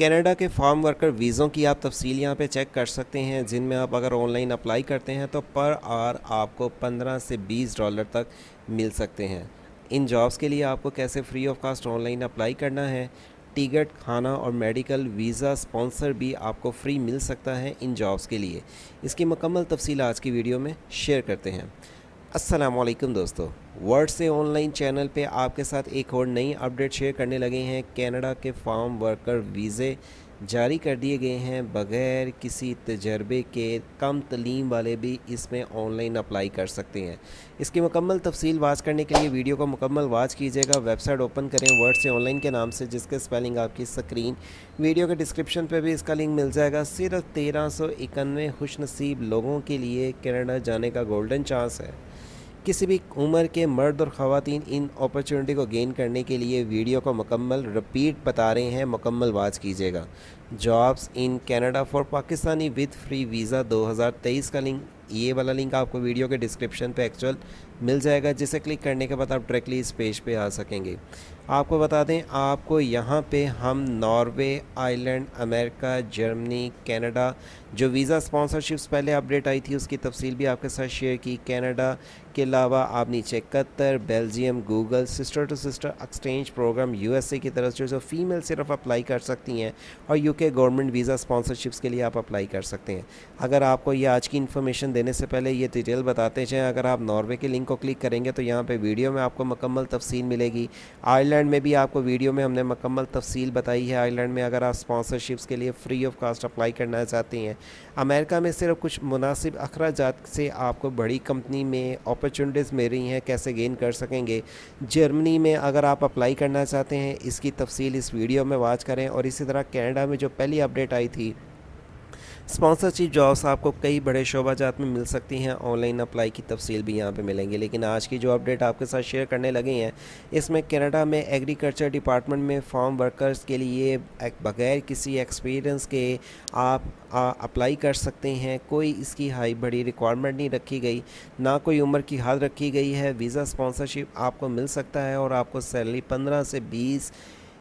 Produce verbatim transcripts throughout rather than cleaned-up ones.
Canada के farm worker वीज़ों की आप तफसील यहाँ पे चेक कर सकते हैं, जिनमें आप अगर ऑनलाइन अप्लाई करते हैं तो पर आवर आपको पंद्रह से बीस डॉलर तक मिल सकते हैं। इन जॉब्स के लिए आपको कैसे free of cost online apply करना है, टिकट, खाना और मेडिकल वीज़ा स्पॉन्सर भी आपको फ्री मिल सकता है इन जॉब्स के लिए। इसकी मुकम्मल तफसील आज की वीडियो में शेयर करते हैं। अस्सलाम वालेकुम दोस्तों, वर्ड से ऑनलाइन चैनल पे आपके साथ एक और नई अपडेट शेयर करने लगे हैं। कनाडा के फार्म वर्कर वीज़े जारी कर दिए गए हैं, बग़ैर किसी तजर्बे के कम तलीम वाले भी इसमें ऑनलाइन अप्लाई कर सकते हैं। इसकी मुकम्मल तफसील वाच करने के लिए वीडियो को मुकम्मल वाच कीजिएगा। वेबसाइट ओपन करें वर्ड से ऑनलाइन के नाम से, जिसके स्पेलिंग आपकी स्क्रीन वीडियो के डिस्क्रिप्शन पे भी इसका लिंक मिल जाएगा। सिर्फ तेरह सौ इक्यानवे खुशनसीब लोगों के लिए कनाडा जाने का गोल्डन चांस है। किसी भी उम्र के मर्द और ख़वातीन इन अपॉर्चुनिटी को गेन करने के लिए वीडियो को मुकम्मल रिपीट बता रहे हैं, मुकम्मल वाच कीजिएगा। Jobs in Canada for Pakistani with free visa दो हज़ार तेईस का लिंक, ये वाला लिंक आपको वीडियो के डिस्क्रिप्शन पे एक्चुअल मिल जाएगा, जिसे क्लिक करने के बाद आप डायरेक्टली इस पेज पे आ सकेंगे। आपको बता दें, आपको यहाँ पे हम Norway, Ireland, America, Germany, Canada, जो वीज़ा स्पॉन्सरशिप्स पहले अपडेट आई थी उसकी तफसील भी आपके साथ शेयर की। कनाडा के अलावा आप नीचे Qatar, Belgium, Google, sister to sister exchange programme USA की तरफ से जो फीमेल सिर्फ अप्लाई कर सकती हैं, और यूके गवर्नमेंट वीज़ा स्पॉन्सरशिप्स के लिए आप अप्लाई कर सकते हैं। अगर आपको ये आज की इन्फॉर्मेशन देने से पहले ये डिटेल बताते जाएँ, अगर आप नॉर्वे के लिंक को क्लिक करेंगे तो यहाँ पे वीडियो में आपको मुकम्मल तफसील मिलेगी। आयरलैंड में भी आपको वीडियो में हमने मुकम्मल तफसील बताई है। आयरलैंड में अगर आप स्पॉन्सरशिप्स के लिए फ्री ऑफ कास्ट अप्लाई करना चाहते हैं। अमेरिका में सिर्फ कुछ मुनासिब अखराजात से आपको बड़ी कंपनी में अपॉर्चुनिटीज़ मिल रही हैं, कैसे गेन कर सकेंगे। जर्मनी में अगर आप अप्लाई करना चाहते हैं, इसकी तफसील इस वीडियो में वाच करें। और इसी तरह कनाडा में जो पहली अपडेट आई थी, स्पॉन्सरशिप जॉब्स आपको कई बड़े शोबाजात में मिल सकती हैं, ऑनलाइन अप्लाई की तफसील भी यहाँ पे मिलेंगी। लेकिन आज की जो अपडेट आपके साथ शेयर करने लगे हैं, इसमें कनाडा में एग्रीकल्चर डिपार्टमेंट में फार्म वर्कर्स के लिए बग़ैर किसी एक्सपीरियंस के आप आ, अप्लाई कर सकते हैं। कोई इसकी हाई बड़ी रिक्वायरमेंट नहीं रखी गई, ना कोई उम्र की हद रखी गई है। वीज़ा स्पॉन्सरशिप आपको मिल सकता है और आपको सैलरी पंद्रह से बीस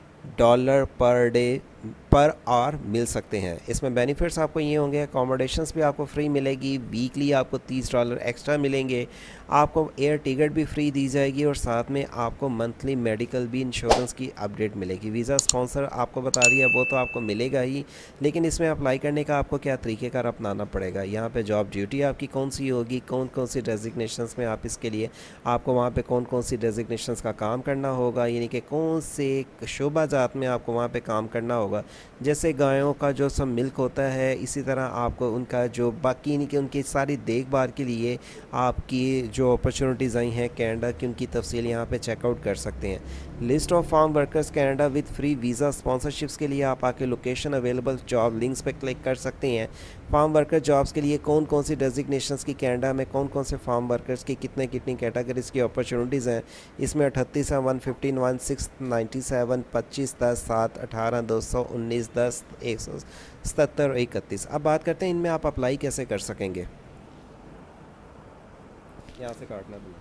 dollar per day per hour मिल सकते हैं। इसमें बेनिफिट्स आपको ये होंगे, अकोमोडेशंस भी आपको फ्री मिलेगी, वीकली आपको तीस डॉलर एक्स्ट्रा मिलेंगे, आपको एयर टिकट भी फ्री दी जाएगी और साथ में आपको मंथली मेडिकल भी इंश्योरेंस की अपडेट मिलेगी। वीज़ा स्पॉन्सर आपको बता दिया, वो तो आपको मिलेगा ही, लेकिन इसमें अप्लाई करने का आपको क्या तरीक़ेकार अपनाना पड़ेगा। यहाँ पे जॉब ड्यूटी आपकी कौन सी होगी, कौन कौन सी डेजिग्नेशंस में आप इसके लिए आपको वहाँ पे कौन कौन सी डेजिग्नेशंस का काम करना होगा, यानी कि कौन से शोबा जात में आपको वहाँ पे काम करना होगा। जैसे गायों का जो सब मिल्क होता है, इसी तरह आपको उनका जो बाकी यानी कि उनकी सारी देखभाल के लिए आपकी जो अपॉर्चुनिटीज़ आई हैं कनाडा की, उनकी तफसील यहाँ पे चेकआउट कर सकते हैं। List of farm workers Canada with free visa sponsorships के लिए आप आके लोकेशन अवेलेबल जॉब लिंक्स पे क्लिक कर सकते हैं। फार्म वर्कर जॉब्स के लिए कौन कौन सी डेजिग्नेशंस की कनाडा में कौन कौन से फार्म वर्कर्स की कितने कितनी कैटेगरीज़ की अपॉर्चुनिटीज़ हैं, इसमें अठतीस है, one fifteen, one six ninety seven, पच्चीस, दस, सात, अठारह, दो सौ उन्नीस, दस, एक सौ सतर और इकतीस। अब बात करते हैं इनमें आप अप्लाई कैसे कर सकेंगे। यहाँ से काटना भी,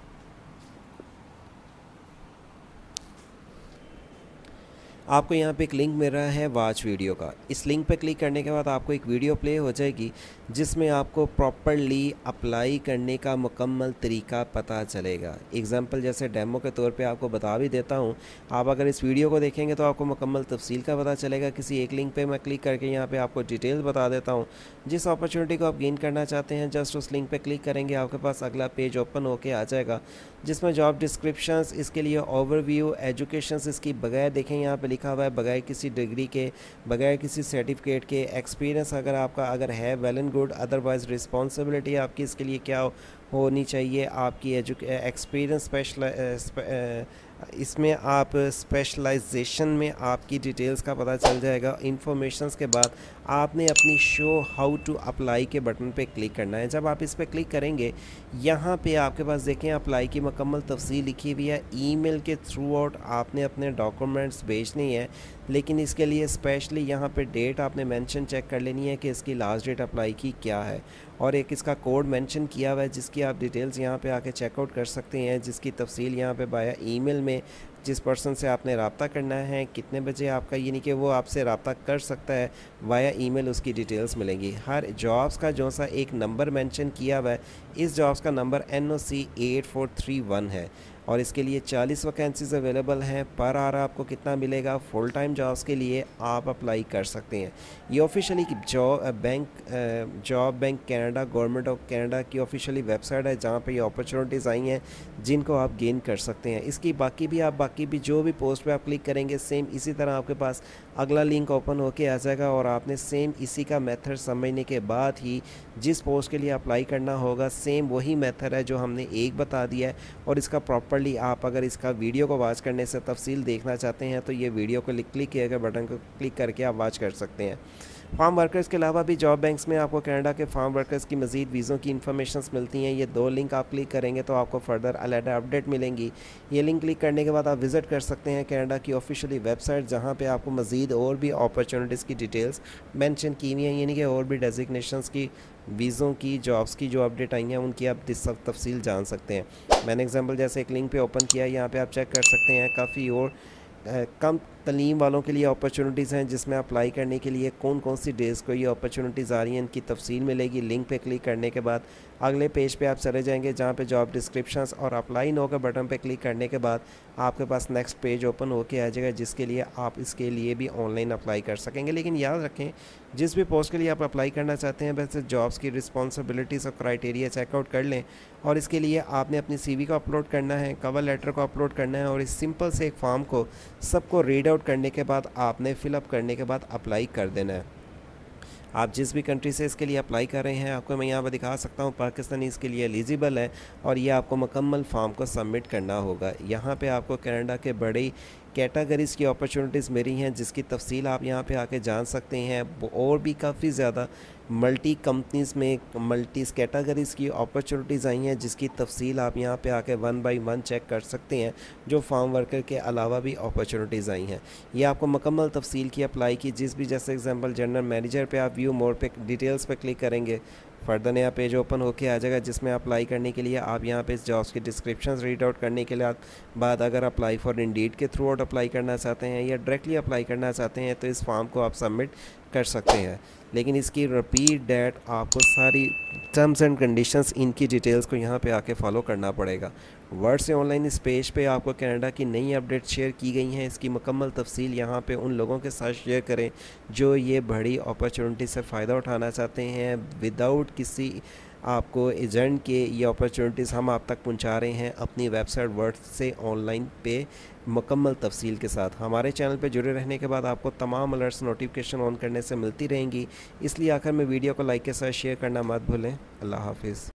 आपको यहाँ पे एक लिंक मिल रहा है वाच वीडियो का। इस लिंक पे क्लिक करने के बाद आपको एक वीडियो प्ले हो जाएगी, जिसमें आपको प्रॉपर्ली अप्लाई करने का मुकम्मल तरीका पता चलेगा। एग्जांपल जैसे डेमो के तौर पे आपको बता भी देता हूँ, आप अगर इस वीडियो को देखेंगे तो आपको मुकम्मल तफसील का पता चलेगा। किसी एक लिंक पे मैं क्लिक करके यहाँ पे आपको डिटेल बता देता हूँ। जिस अपॉर्चुनिटी को आप गेन करना चाहते हैं, जस्ट उस लिंक पर क्लिक करेंगे, आपके पास अगला पेज ओपन होके आ जाएगा, जिसमें जॉब डिस्क्रिप्शंस, इसके लिए ओवरव्यू, एजुकेशंस इसकी बगैर देखें यहाँ पे लिखा हुआ है, बगैर किसी डिग्री के, बगैर किसी सर्टिफिकेट के, एक्सपीरियंस अगर आपका अगर है well and good, otherwise responsibility आपकी इसके लिए क्या होनी चाहिए, आपकी एक्सपीरियंस स्पेशल इसमें आप स्पेशलाइजेशन में आपकी डिटेल्स का पता चल जाएगा। इन्फॉर्मेशंस के बाद आपने अपनी शो हाउ टू अप्लाई के बटन पे क्लिक करना है। जब आप इस पर क्लिक करेंगे, यहाँ पे आपके पास देखें अप्लाई की मुकम्मल तफसील लिखी हुई है। ईमेल के थ्रू आउट आपने अपने डॉक्यूमेंट्स भेजने हैं, लेकिन इसके लिए स्पेशली यहाँ पे डेट आपने मेंशन चेक कर लेनी है कि इसकी लास्ट डेट अप्लाई की क्या है, और एक इसका कोड मेंशन किया हुआ है जिसकी आप डिटेल्स यहाँ पे आके चेकआउट कर सकते हैं, जिसकी तफसील यहाँ पे बाया ईमेल में जिस पर्सन से आपने रब्ता करना है, कितने बजे आपका, यानी कि वो आपसे रब्ता कर सकता है वाया ईमेल, उसकी डिटेल्स मिलेंगी। हर जॉब्स का जो सा एक नंबर मेंशन किया हुआ है, इस जॉब्स का number N O C eight four three one है और इसके लिए चालीस वैकेंसीज अवेलेबल हैं। पर आर आपको कितना मिलेगा? फुल टाइम जॉब्स के लिए आप अप्लाई कर सकते हैं। ये officially job bank job bank Canada, government of Canada की ऑफिशियली वेबसाइट है जहाँ पे ये अपॉर्चुनिटीज़ आई हैं जिनको आप गेन कर सकते हैं। इसकी बाकी भी आप बाकी भी जो भी पोस्ट पे आप क्लिक करेंगे सेम इसी तरह आपके पास अगला लिंक ओपन होके आ जाएगा और आपने सेम इसी का मेथड समझने के बाद ही जिस पोस्ट के लिए अप्लाई करना होगा सेम वही मेथड है जो हमने एक बता दिया है। और इसका प्रॉपरली आप अगर इसका वीडियो को वॉच करने से तफसील देखना चाहते हैं तो ये वीडियो को क्लिक किए गए बटन को क्लिक करके आप वॉच कर सकते हैं। फार्म वर्कर्स के अलावा भी जॉब बैंक्स में आपको कनाडा के फार्म वर्कर्स की मज़ीद वीज़ों की इन्फॉर्मेशंस मिलती हैं। ये दो लिंक आप क्लिक करेंगे तो आपको फर्दर अलहदा अपडेट मिलेंगी। ये लिंक क्लिक करने के बाद आप विज़िट कर सकते हैं कनाडा की ऑफिशियली वेबसाइट जहाँ पे आपको मज़ीद और भी अपॉर्चुनिटीज़ की डिटेल्स मेंशन की हुई हैं, यानी कि और भी डेजिग्नेशंस की, वीज़ों की, जॉब्स की जो अपडेट आई हैं उनकी आप सब तफसील जान सकते हैं। मैंने एग्जाम्पल जैसे एक लिंक पे ओपन किया है, यहाँ पे आप चेक कर सकते हैं काफ़ी और आ, कम तलीम वालों के लिए अपॉर्चुनिटीज़ हैं जिसमें अप्लाई करने के लिए कौन कौन सी डेज़ को ये अपॉर्चुनिटीज़ आ रही हैं, इनकी तफसील मिलेगी। लिंक पे क्लिक करने के बाद अगले पेज पे आप चले जाएंगे जहाँ पे जॉब डिस्क्रिप्शंस और अप्लाई नो के बटन पे क्लिक करने के बाद आपके पास नेक्स्ट पेज ओपन होके आ जाएगा जिसके लिए आप इसके लिए भी ऑनलाइन अप्लाई कर सकेंगे। लेकिन याद रखें जिस भी पोस्ट के लिए आप अप्लाई करना चाहते हैं वैसे जॉब्स की रिस्पॉन्सिबिलिटीज़ और क्राइटेरिया चेकआउट कर लें और इसके लिए आपने अपनी सीवी को अपलोड करना है, कवर लेटर को अपलोड करना है और इस सिंपल से एक फॉर्म को सबको रीड आउट करने के बाद आपने फिलअप करने के बाद अप्लाई कर देना है। आप जिस भी कंट्री से इसके लिए अप्लाई कर रहे हैं, आपको मैं यहाँ पर दिखा सकता हूँ पाकिस्तानी इसके लिए एलिजिबल है और ये आपको मुकम्मल फॉर्म को सबमिट करना होगा। यहाँ पे आपको कनाडा के बड़ी कैटेगरीज़ की अपॉर्चुनिटीज़ मिली हैं जिसकी तफसील आप यहाँ पे आके जान सकते हैं। और भी काफ़ी ज़्यादा मल्टी कंपनीज़ में मल्टी कैटेगरीज़ की अपॉर्चुनिटीज़ आई हैं जिसकी तफसील आप यहाँ पे आके वन बाय वन चेक कर सकते हैं। जो फार्म वर्कर के अलावा भी अपॉर्चुनिटीज़ आई हैं ये आपको मुकम्मल तफसील की अप्लाई की जिस भी, जैसे एग्जांपल जनरल मैनेजर पे आप व्यू मोर पे डिटेल्स पे क्लिक करेंगे, फर्दर नया पेज ओपन होके आ जाएगा जिसमें अप्लाई करने के लिए आप यहाँ पे इस जॉब्स की डिस्क्रिप्शंस रीड आउट करने के लिए बाद अगर अप्लाई फॉर इंडीड के थ्रू आउट अप्लाई करना चाहते हैं या डायरेक्टली अप्लाई करना चाहते हैं तो इस फॉर्म को आप सबमिट कर सकते हैं। लेकिन इसकी रिपीट डेट आपको सारी टर्म्स एंड कंडीशंस इनकी डिटेल्स को यहाँ पे आके फॉलो करना पड़ेगा। वर्ड से ऑनलाइन इस पेज पे आपको कनाडा की नई अपडेट शेयर की गई हैं, इसकी मुकम्मल तफसील यहाँ पे उन लोगों के साथ शेयर करें जो ये बड़ी अपॉर्चुनिटी से फ़ायदा उठाना चाहते हैं। विदाउट किसी आपको एजेंट के ये अपॉर्चुनिटीज़ हम आप तक पहुँचा रहे हैं अपनी वेबसाइट वर्ड से ऑनलाइन पे मुकम्मल तफसील के साथ। हमारे चैनल पे जुड़े रहने के बाद आपको तमाम अलर्ट्स नोटिफिकेशन ऑन करने से मिलती रहेंगी, इसलिए आखिर में वीडियो को लाइक के साथ शेयर करना मत भूलें। अल्लाह हाफिज़।